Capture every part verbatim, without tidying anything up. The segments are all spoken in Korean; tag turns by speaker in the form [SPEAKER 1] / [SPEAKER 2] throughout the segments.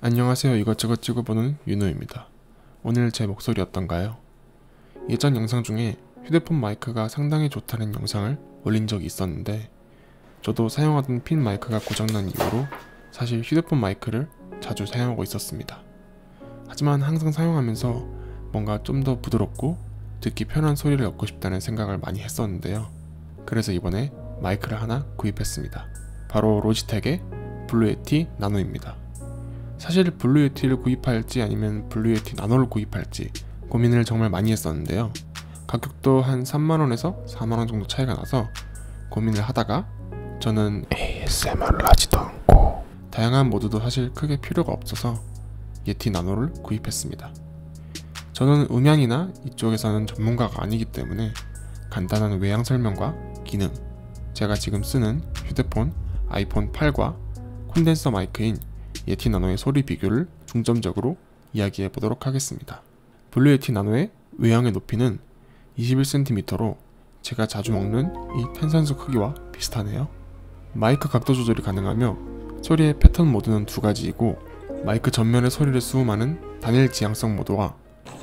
[SPEAKER 1] 안녕하세요. 이것저것 찍어보는 윤호입니다. 오늘 제 목소리 어떤가요? 예전 영상 중에 휴대폰 마이크가 상당히 좋다는 영상을 올린 적이 있었는데 저도 사용하던 핀 마이크가 고장난 이후로 사실 휴대폰 마이크를 자주 사용하고 있었습니다. 하지만 항상 사용하면서 뭔가 좀 더 부드럽고 듣기 편한 소리를 얻고 싶다는 생각을 많이 했었는데요. 그래서 이번에 마이크를 하나 구입했습니다. 바로 로지텍의 블루 예티 나노입니다. 사실 블루 예티를 구입할지 아니면 블루 예티 나노를 구입할지 고민을 정말 많이 했었는데요. 가격도 한 삼만 원에서 사만 원 정도 차이가 나서 고민을 하다가 저는 에이에스엠알을 하지도 않고 다양한 모드도 사실 크게 필요가 없어서 예티 나노를 구입했습니다. 저는 음향이나 이쪽에서는 전문가가 아니기 때문에 간단한 외양 설명과 기능, 제가 지금 쓰는 휴대폰 아이폰 팔과 콘덴서 마이크인 예티 나노의 소리 비교를 중점적으로 이야기해 보도록 하겠습니다. 블루 예티 나노의 외양의 높이는 이십일 센티미터로 제가 자주 먹는 이 탄산수 크기와 비슷하네요. 마이크 각도 조절이 가능하며 소리의 패턴 모드는 두 가지이고 마이크 전면의 소리를 수음하는 단일 지향성 모드와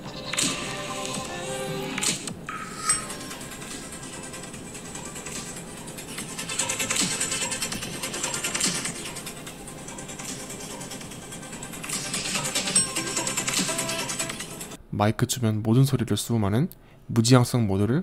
[SPEAKER 1] 마이크 주변 모든 소리를 수음하는 무지향성 모드를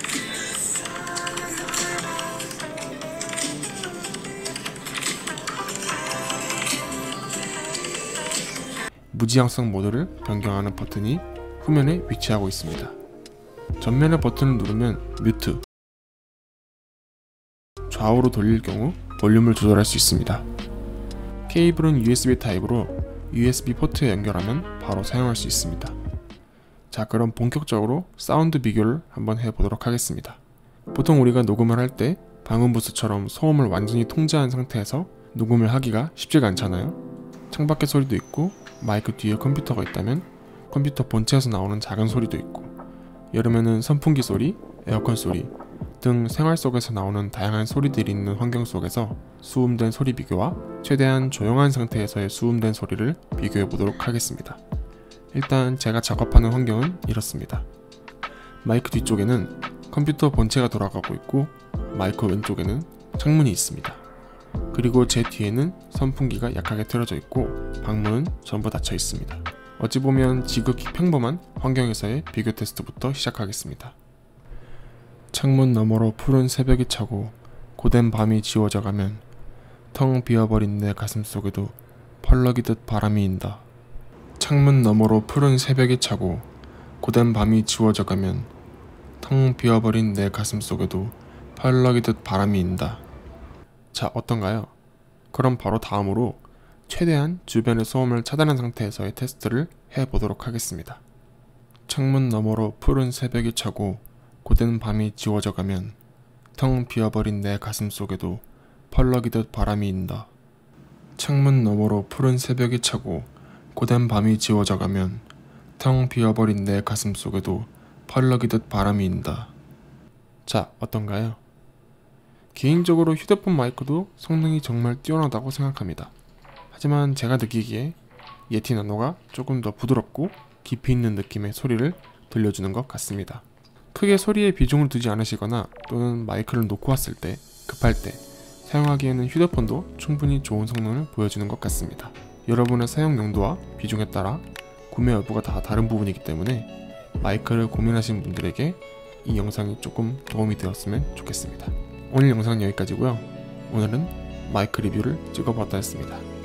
[SPEAKER 1] 무지향성 모드를 변경하는 버튼이 후면에 위치하고 있습니다. 전면의 버튼을 누르면 뮤트, 좌우로 돌릴 경우 볼륨을 조절할 수 있습니다. 케이블은 유에스비 타입으로 유에스비 포트에 연결하면 바로 사용할 수 있습니다. 자, 그럼 본격적으로 사운드 비교를 한번 해보도록 하겠습니다. 보통 우리가 녹음을 할 때 방음 부스처럼 소음을 완전히 통제한 상태에서 녹음을 하기가 쉽지가 않잖아요. 창밖의 소리도 있고 마이크 뒤에 컴퓨터가 있다면 컴퓨터 본체에서 나오는 작은 소리도 있고 여름에는 선풍기 소리, 에어컨 소리 등 생활 속에서 나오는 다양한 소리들이 있는 환경 속에서 수음된 소리 비교와 최대한 조용한 상태에서의 수음된 소리를 비교해 보도록 하겠습니다. 일단 제가 작업하는 환경은 이렇습니다. 마이크 뒤쪽에는 컴퓨터 본체가 돌아가고 있고 마이크 왼쪽에는 창문이 있습니다. 그리고 제 뒤에는 선풍기가 약하게 틀어져 있고 방문은 전부 닫혀 있습니다. 어찌 보면 지극히 평범한 환경에서의 비교 테스트부터 시작하겠습니다. 창문 너머로 푸른 새벽이 차고 고된 밤이 지워져 가면 텅 비어버린 내 가슴 속에도 펄럭이듯 바람이 인다. 창문 너머로 푸른 새벽이 차고 고된 밤이 지워져 가면 텅 비어버린 내 가슴 속에도 펄럭이듯 바람이 인다. 자, 어떤가요? 그럼 바로 다음으로 최대한 주변의 소음을 차단한 상태에서의 테스트를 해보도록 하겠습니다. 창문 너머로 푸른 새벽이 차고 고된 밤이 지워져 가면 텅 비어버린 내 가슴 속에도 펄럭이듯 바람이 인다. 창문 너머로 푸른 새벽이 차고 고된 밤이 지워져 가면 텅 비어버린 내 가슴 속에도 펄럭이듯 바람이 인다. 자, 어떤가요? 개인적으로 휴대폰 마이크도 성능이 정말 뛰어나다고 생각합니다. 하지만 제가 느끼기에 예티 나노가 조금 더 부드럽고 깊이 있는 느낌의 소리를 들려주는 것 같습니다. 크게 소리에 비중을 두지 않으시거나 또는 마이크를 놓고 왔을 때, 급할 때 사용하기에는 휴대폰도 충분히 좋은 성능을 보여주는 것 같습니다. 여러분의 사용 용도와 비중에 따라 구매 여부가 다 다른 부분이기 때문에 마이크를 고민하신 분들에게 이 영상이 조금 도움이 되었으면 좋겠습니다. 오늘 영상은 여기까지고요. 오늘은 마이크 리뷰를 찍어보았다 했습니다.